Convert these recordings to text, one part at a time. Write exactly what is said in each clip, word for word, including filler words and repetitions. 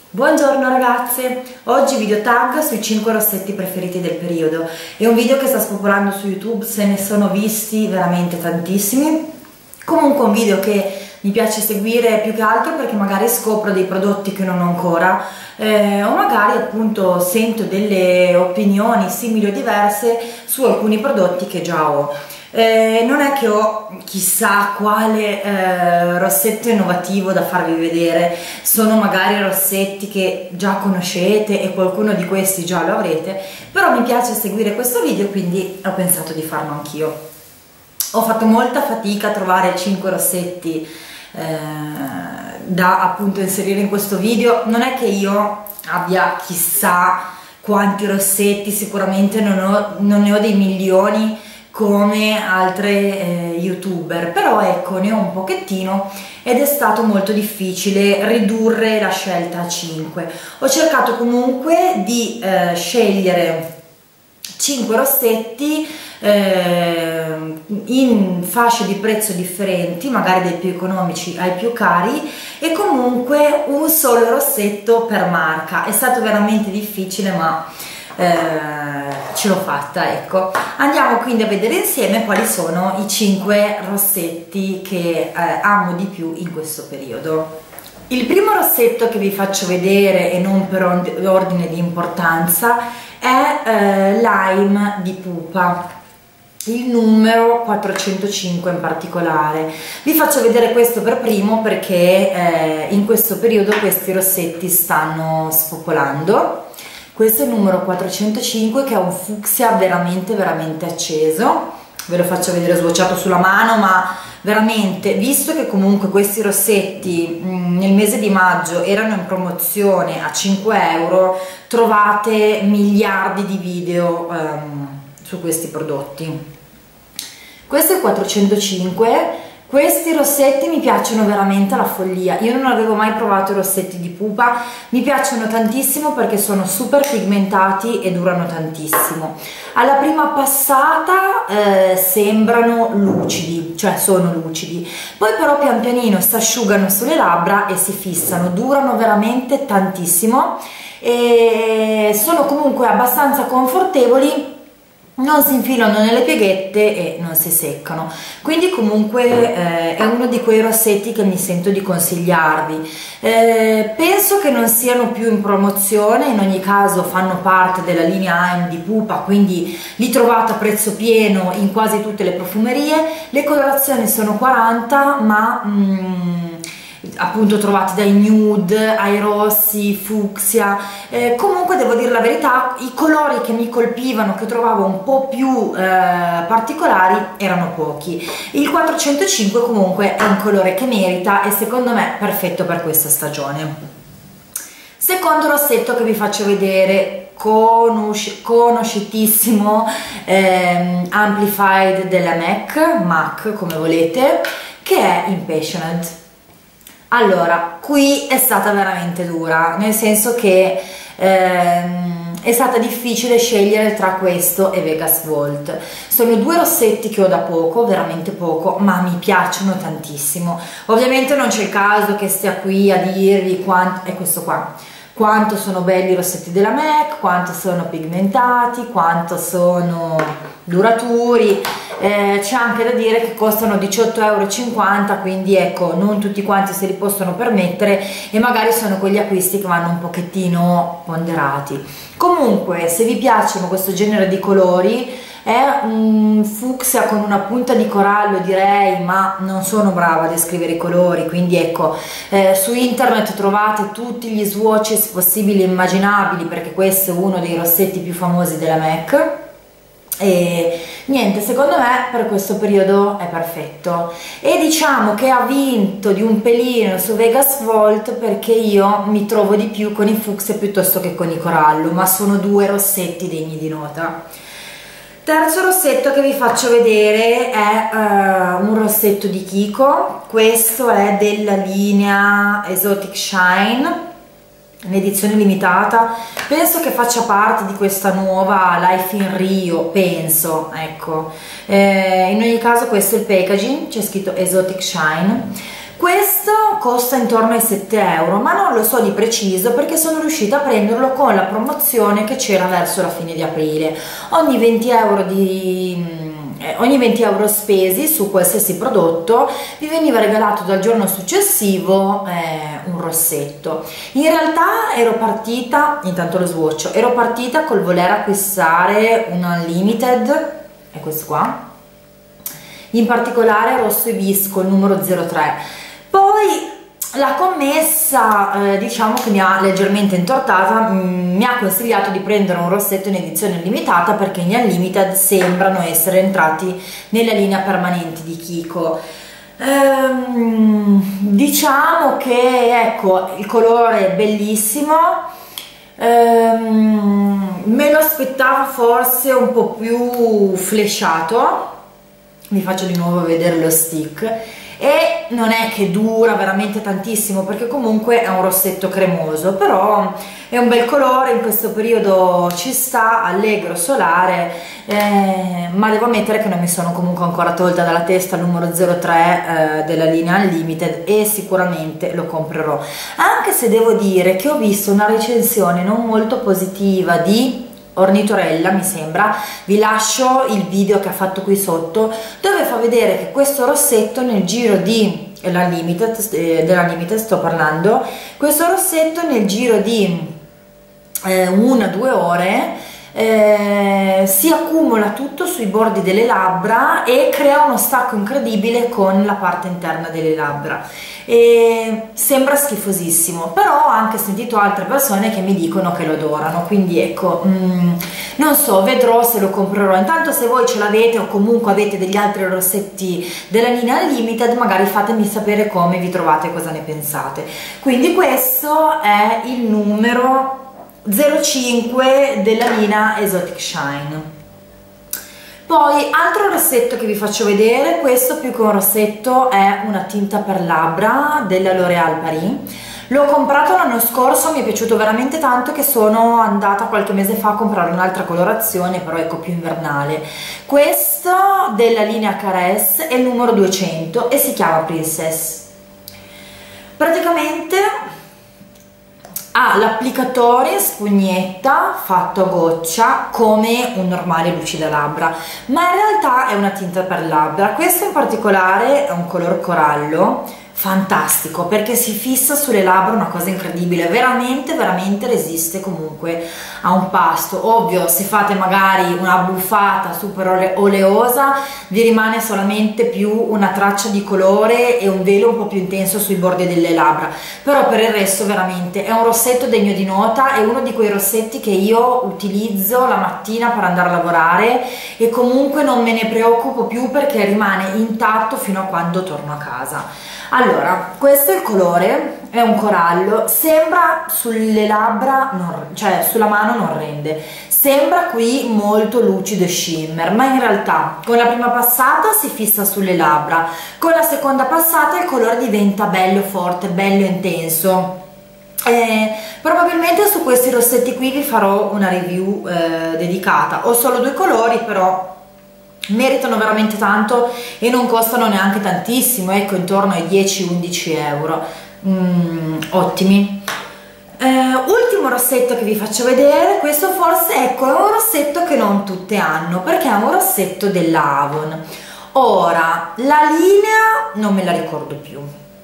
Buongiorno ragazze, oggi video tag sui cinque rossetti preferiti del periodo. È un video che sta spopolando su YouTube, se ne sono visti veramente tantissimi. Comunque un video che mi piace seguire più che altro perché magari scopro dei prodotti che non ho ancora eh, o magari appunto sento delle opinioni simili o diverse su alcuni prodotti che già ho. Eh, non è che ho chissà quale eh, rossetto innovativo da farvi vedere, sono magari rossetti che già conoscete e qualcuno di questi già lo avrete, però mi piace seguire questo video, quindi ho pensato di farlo anch'io. Ho fatto molta fatica a trovare cinque rossetti eh, da appunto inserire in questo video. Non è che io abbia chissà quanti rossetti, sicuramente non, ho, non ne ho dei milioni come altre eh, youtuber, però ecco, ne ho un pochettino ed è stato molto difficile ridurre la scelta a cinque. Ho cercato comunque di eh, scegliere cinque rossetti eh, in fasce di prezzo differenti, magari dai più economici ai più cari, e comunque un solo rossetto per marca. È stato veramente difficile, ma Eh, ce l'ho fatta, ecco. Andiamo quindi a vedere insieme quali sono i cinque rossetti che eh, amo di più in questo periodo. Il primo rossetto che vi faccio vedere, e non per ordine di importanza, è eh, Lime di Pupa, il numero quattrocentocinque in particolare. Vi faccio vedere questo per primo perché eh, in questo periodo questi rossetti stanno spopolando. Questo è il numero quattrocentocinque, che è un fucsia veramente veramente acceso. Ve lo faccio vedere swatchato sulla mano, ma veramente, visto che comunque questi rossetti mh, nel mese di maggio erano in promozione a cinque euro, trovate miliardi di video um, su questi prodotti. Questo è il quattrocentocinque. Questi rossetti mi piacciono veramente alla follia. Io non avevo mai provato i rossetti di Pupa, mi piacciono tantissimo perché sono super pigmentati e durano tantissimo. Alla prima passata eh, sembrano lucidi, cioè sono lucidi, poi però pian pianino si asciugano sulle labbra e si fissano, durano veramente tantissimo e sono comunque abbastanza confortevoli. Non si infilano nelle pieghette e non si seccano, quindi comunque eh, è uno di quei rossetti che mi sento di consigliarvi. Eh, penso che non siano più in promozione, in ogni caso fanno parte della linea M di Pupa, quindi li trovate a prezzo pieno in quasi tutte le profumerie. Le colorazioni sono quaranta, ma mm, appunto trovate dai nude ai rossi, fucsia, eh, comunque devo dire la verità, i colori che mi colpivano, che trovavo un po' più eh, particolari, erano pochi. Il quattrocentocinque comunque è un colore che merita e secondo me è perfetto per questa stagione. Secondo rossetto che vi faccio vedere, conosci conosciutissimo, ehm, Amplified della MAC, MAC come volete, che è Impassioned. Allora, qui è stata veramente dura, nel senso che ehm, è stata difficile scegliere tra questo e Vegas Vault. Sono due rossetti che ho da poco, veramente poco, ma mi piacciono tantissimo. Ovviamente non c'è il caso che stia qui a dirvi quanto è questo qua, quanto sono belli i rossetti della MAC, quanto sono pigmentati, quanto sono duraturi. Eh, c'è anche da dire che costano diciotto e cinquanta euro, quindi ecco, non tutti quanti se li possono permettere e magari sono quegli acquisti che vanno un pochettino ponderati. Comunque, se vi piacciono questo genere di colori, è un fucsia con una punta di corallo, direi, ma non sono brava a descrivere i colori, quindi ecco, eh, su internet trovate tutti gli swatches possibili e immaginabili, perché questo è uno dei rossetti più famosi della MAC. E niente, secondo me per questo periodo è perfetto, e diciamo che ha vinto di un pelino su Vegas Vault perché io mi trovo di più con i fucsia piuttosto che con i corallo, ma sono due rossetti degni di nota. Terzo rossetto che vi faccio vedere è uh, un rossetto di Kiko. Questo è della linea Exotic Shine, un'edizione limitata, penso che faccia parte di questa nuova Life in Rio, penso, ecco. Eh, in ogni caso questo è il packaging, c'è scritto Exotic Shine. Questo costa intorno ai sette euro, ma non lo so di preciso perché sono riuscita a prenderlo con la promozione che c'era verso la fine di aprile. Ogni venti euro di ogni venti euro spesi su qualsiasi prodotto vi veniva regalato dal giorno successivo eh, un rossetto. In realtà ero partita, intanto lo swatch, ero partita col voler acquistare un Unlimited, è questo qua, in particolare rosso ibisco, il numero zero tre. Poi la commessa eh, diciamo che mi ha leggermente intortata, mh, mi ha consigliato di prendere un rossetto in edizione limitata perché gli Unlimited sembrano essere entrati nella linea permanente di Kiko. Ehm, diciamo che ecco, il colore è bellissimo, ehm, me lo aspettavo forse un po' più flashato. Vi faccio di nuovo vedere lo stick e non è che dura veramente tantissimo perché comunque è un rossetto cremoso, però è un bel colore, in questo periodo ci sta, allegro, solare, eh, ma devo ammettere che non mi sono comunque ancora tolta dalla testa il numero zero tre eh, della linea Unlimited e sicuramente lo comprerò, anche se devo dire che ho visto una recensione non molto positiva di Ornitorella, mi sembra, vi lascio il video che ha fatto qui sotto dove fa vedere che questo rossetto nel giro di l'Unlimited, eh, dell'Unlimited sto parlando, questo rossetto nel giro di eh, una o due ore eh, si accumula tutto sui bordi delle labbra e crea uno stacco incredibile con la parte interna delle labbra e sembra schifosissimo, però ho anche sentito altre persone che mi dicono che lo adorano, quindi ecco, mm, non so, vedrò se lo comprerò. Intanto se voi ce l'avete o comunque avete degli altri rossetti della linea Unlimited, magari fatemi sapere come vi trovate e cosa ne pensate. Quindi questo è il numero zero cinque della linea Exotic Shine. Poi altro rossetto che vi faccio vedere, questo più che un rossetto è una tinta per labbra della L'Oréal Paris. L'ho comprato l'anno scorso, mi è piaciuto veramente tanto che sono andata qualche mese fa a comprare un'altra colorazione, però ecco più invernale. Questo della linea Caress è il numero duecento e si chiama Princess. Praticamente ha l'applicatore in spugnetta fatto a goccia come un normale lucida labbra, ma in realtà è una tinta per labbra. Questo in particolare è un color corallo fantastico perché si fissa sulle labbra, una cosa incredibile, veramente veramente resiste comunque a un pasto. Ovvio, se fate magari una buffata super oleosa vi rimane solamente più una traccia di colore e un velo un po' più intenso sui bordi delle labbra, però per il resto veramente è un rossetto degno di nota, è uno di quei rossetti che io utilizzo la mattina per andare a lavorare e comunque non me ne preoccupo più perché rimane intatto fino a quando torno a casa. Allora, questo è il colore, è un corallo, sembra sulle labbra, non, cioè sulla mano non rende, sembra qui molto lucido e shimmer, ma in realtà con la prima passata si fissa sulle labbra, con la seconda passata il colore diventa bello forte, bello intenso. Eh, probabilmente su questi rossetti qui vi farò una review eh, dedicata. Ho solo due colori, però meritano veramente tanto e non costano neanche tantissimo, ecco, intorno ai dieci undici euro. Mm, ottimi. Eh, ultimo rossetto che vi faccio vedere, questo forse ecco è un rossetto che non tutte hanno perché è un rossetto della Avon. Ora la linea non me la ricordo più.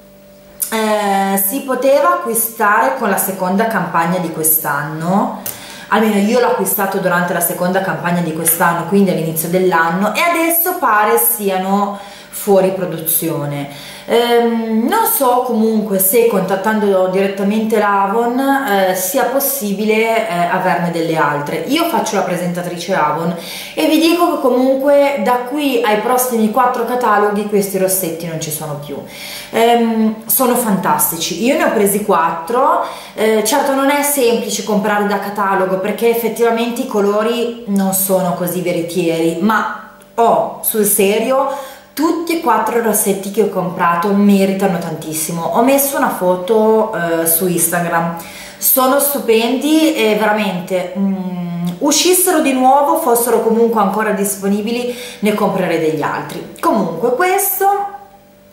Eh, si poteva acquistare con la seconda campagna di quest'anno, almeno io l'ho acquistato durante la seconda campagna di quest'anno, quindi all'inizio dell'anno, e adesso pare siano fuori produzione. Ehm, non so comunque se contattando direttamente l'Avon eh, sia possibile eh, averne delle altre. Io faccio la presentatrice Avon e vi dico che comunque da qui ai prossimi quattro cataloghi questi rossetti non ci sono più. Ehm, sono fantastici, io ne ho presi quattro, eh, certo non è semplice comprare da catalogo perché effettivamente i colori non sono così veritieri, ma ho sul serio tutti e quattro i rossetti che ho comprato meritano tantissimo. Ho messo una foto eh, su Instagram, sono stupendi e veramente mm, uscissero di nuovo, fossero comunque ancora disponibili, ne comprerei degli altri. Comunque questo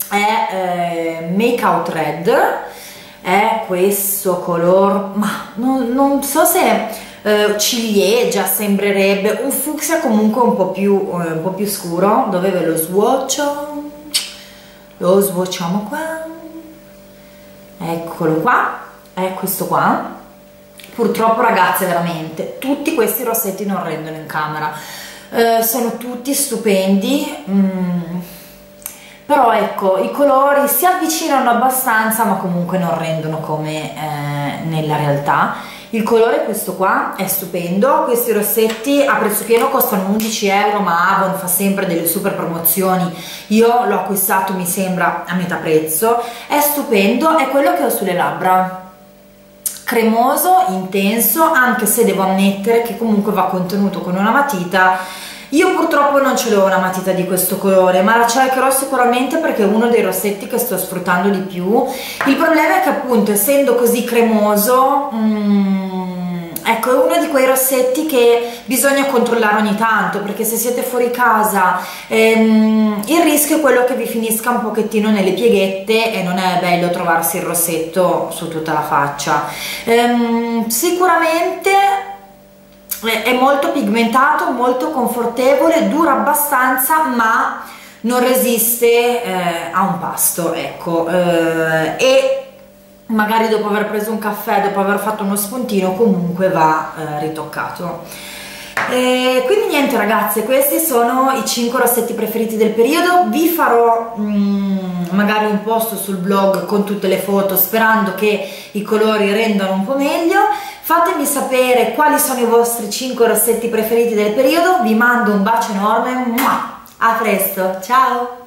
è eh, Make Out Red, è questo color, ma non, non so se eh, ciliegia, sembrerebbe un fucsia comunque un po' più, eh, un po' più scuro. Dove ve lo swatcho? Lo swatchiamo qua, eccolo qua, è questo qua. Purtroppo ragazze, veramente tutti questi rossetti non rendono in camera, eh, sono tutti stupendi, mm. Però ecco, i colori si avvicinano abbastanza ma comunque non rendono come eh, nella realtà. Il colore è questo qua, è stupendo. Questi rossetti a prezzo pieno costano undici euro, ma Avon fa sempre delle super promozioni. Io l'ho acquistato, mi sembra, a metà prezzo. È stupendo, è quello che ho sulle labbra, cremoso, intenso, anche se devo ammettere che comunque va contenuto con una matita. Io purtroppo non ce l'ho una matita di questo colore, ma la cercherò sicuramente perché è uno dei rossetti che sto sfruttando di più. Il problema è che appunto, essendo così cremoso, mm, ecco, è uno di quei rossetti che bisogna controllare ogni tanto, perché se siete fuori casa ehm, il rischio è quello che vi finisca un pochettino nelle pieghette e non è bello trovarsi il rossetto su tutta la faccia. Ehm, sicuramente è molto pigmentato, molto confortevole, dura abbastanza ma non resiste eh, a un pasto, ecco, eh, e magari dopo aver preso un caffè, dopo aver fatto uno spuntino, comunque va eh, ritoccato. E quindi niente ragazze, questi sono i cinque rossetti preferiti del periodo. Vi farò mm, magari un post sul blog con tutte le foto, sperando che i colori rendano un po' meglio. Fatemi sapere quali sono i vostri cinque rossetti preferiti del periodo. Vi mando un bacio enorme, a presto, ciao!